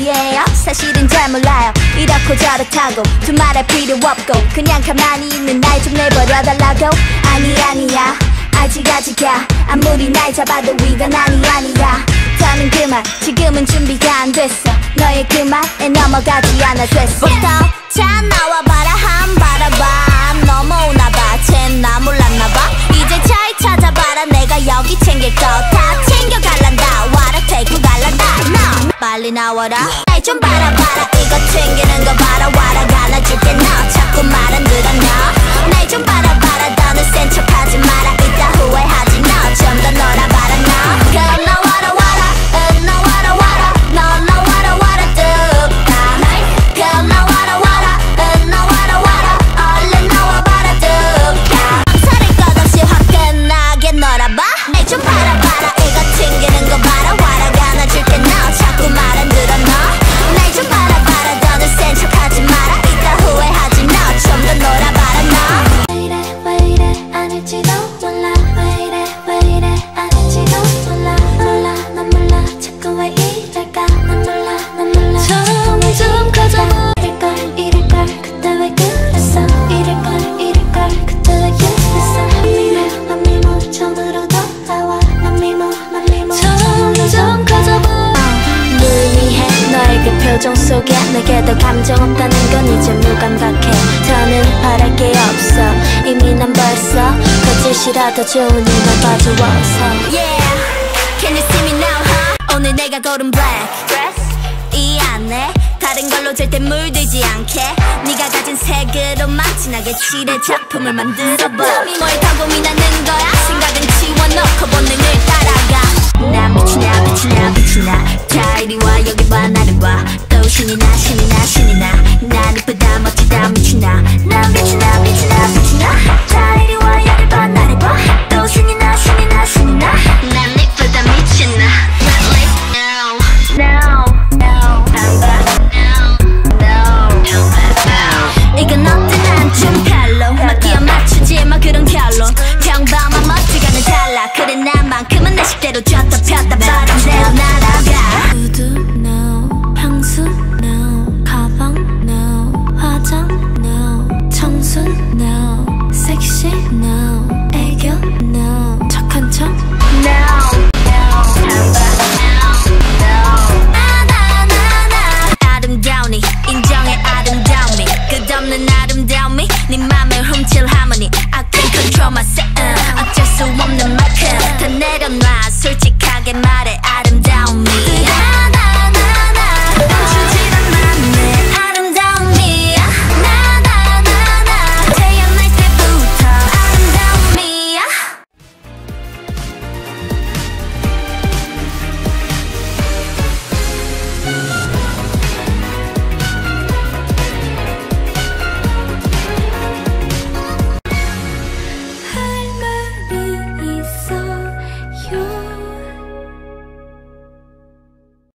말이에요? 사실은 잘 몰라요. 이렇고 저렇다고 두말할 필요 없고 그냥 가만히 있는 날 좀 내버려달라고. 아니야 아직이야. 아무리 날 잡아도 이건 아니야. 더는 그만, 지금은 준비가 안 됐어. 너의 그 말에 넘어가지 않아 됐어. 부터 자 나와봐라 한 바라봐. 넘어오나봐 쟨 나 몰랐나봐. 이제 잘 찾아봐라 내가 여기 챙길 거 다 챙겨갈란다. 와라 데리고 갈란다. 너 빨리 나와라. 날 좀 바라봐라. 이거 챙기는 거 봐라. 와라 갈라줄게 너 자꾸 말 안 들어 너. 날 좀 바라봐라. 더는 센 척하지 마라. 이따 후회하지 너. 좀 더 놀아봐라 너. 그럼 나와라 와라 나와라 와라. 너 나와라 와라 뚝딱. 그럼 나와라 와라 나와라 와라. 얼른 나와봐라 뚝딱. 망설일 것 없이 화끈하게 놀아봐. 날 좀 바라봐라. 이거 챙기는 거 봐라. 와라 안아줄게 너 자꾸 말 안 들어 너. 날 좀 바라봐라. 더는 센 척하지 마라. 이따 후회하지 너. 좀 더 놀아봐라 너. 왜 이래 아닐지도 몰라. 왜 이래 아닐지도 몰라. 난 몰라 자꾸 왜 이럴까. 난 몰라 점점 커져. 이럴걸 그때 왜 그랬어. 이럴걸 그때 왜 그랬어. 난 미모 처음으로 돌아와. 난 미모 점점 커져봐. 늘 위해 너의 그 표정 속에 내게 더 감정 없다는 건 이제 무감각해. 더는 바랄 게 없어. 이미 난 벌써 거짓이라도 좋으니 날 봐주어서. Yeah, can you see me now, huh? 오늘 내가 고른 black dress 이 안에 다른 걸로 절대 물들지 않게 네가 가진 색으로만 진하게 칠해 작품을 만들어봐. 뭘 더 고민하는 거야. 생각은 지워놓고 본능을 따라가. 난 빛이나 자 이리 와 여기 봐 나를 봐.